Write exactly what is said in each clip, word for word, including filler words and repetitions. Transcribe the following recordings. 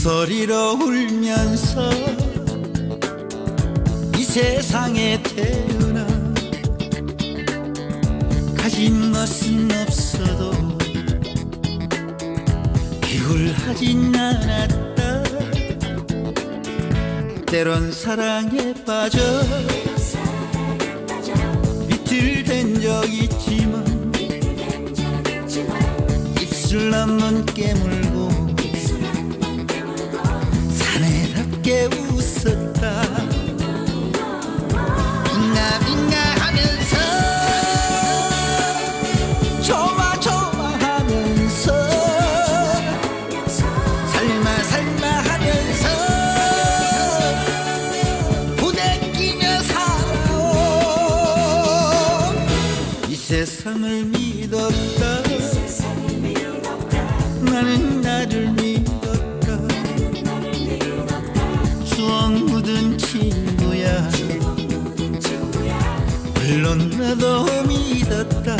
소리로 울면서 이 세상에 태어나 가진 것은 없어도 비굴하진 않았다. 때론 사랑에 빠져 비틀댄 적 있지만 입술 한번 깨물고 사내답게 웃었다. 빙가빙가 하면서 좋아 좋아 하면서 살마 살마 하면서 부대끼며 살아온 이 세상을 믿었다. 나는 나를 믿었다. 추억 묻은 친구야. 물론 나도 믿었다.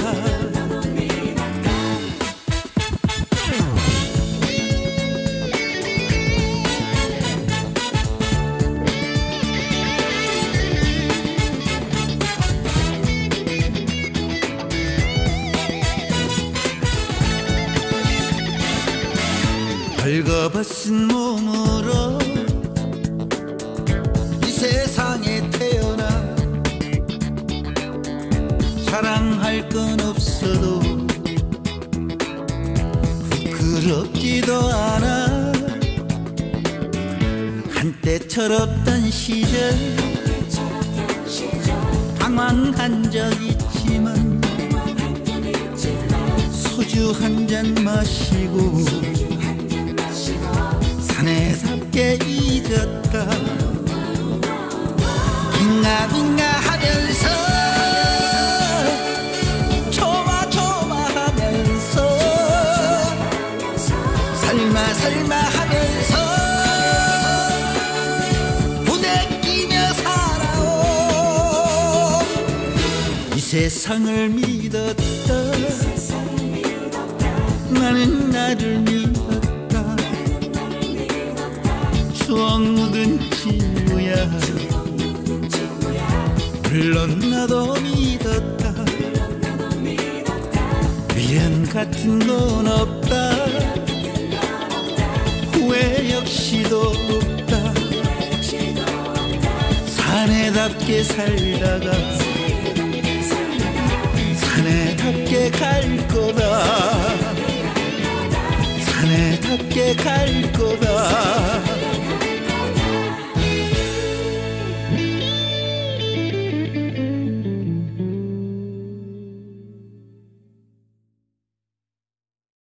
벌거벗은 몸으로 이 세상에 태어나 자랑할 건 없어도 부끄럽지도 않아. 한때 철없던 시절 방황한 적 있지만 소주 한 잔 마시고 사내답게 잊었다. 빙가빙가 하면서 좋아 좋아 하면서 살마 살마 하면서 부대끼며 살아온 이 세상을 믿었다. 나는 나를 믿었다. 추억 묻은 친구야. 물론 나도 믿었다. 미련 같은 건 없다. 후회 역시도 없다. 사내답게 살다가 사내답게 갈 거다. 사내답게 갈 거다.